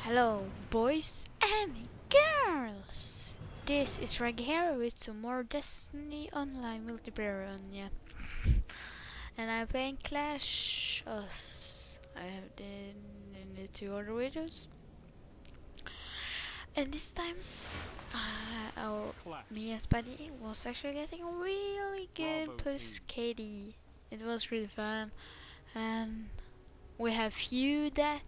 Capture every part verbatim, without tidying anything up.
Hello, boys and girls! This is Reg here with some more Destiny Online multiplayer on, yeah. And I'm playing Clash Us. I have done in the two other videos. And this time, uh, our me and Spidey was actually getting really good Bravo plus team. K D. It was really fun, and we have few deaths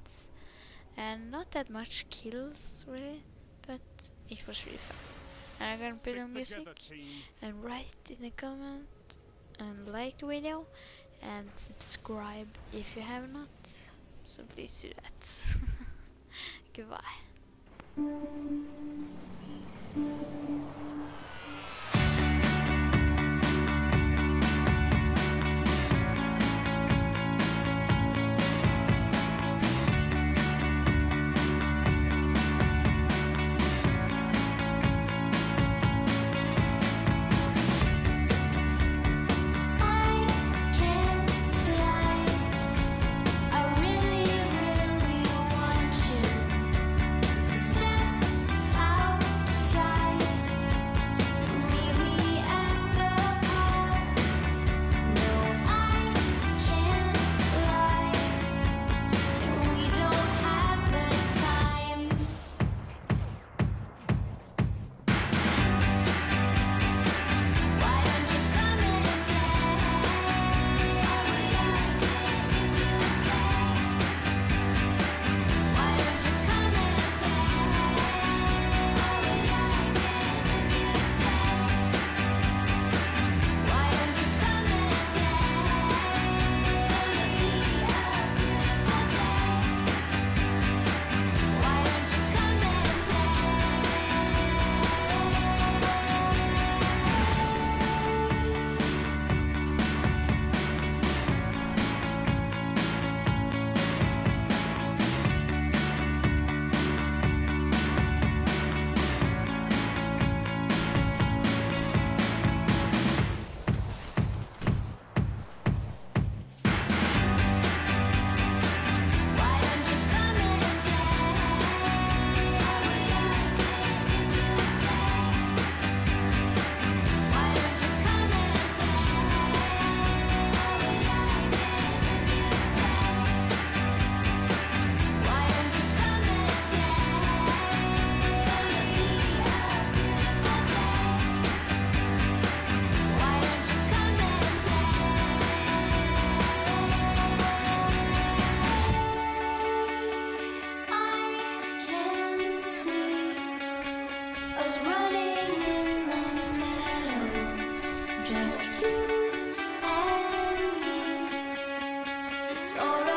and not that much kills really, but it was really fun. And I'm gonna put Stick on music together, team. and write in the comment and like the video and subscribe if you have not. So please do that. Goodbye. Just you and me. It's alright.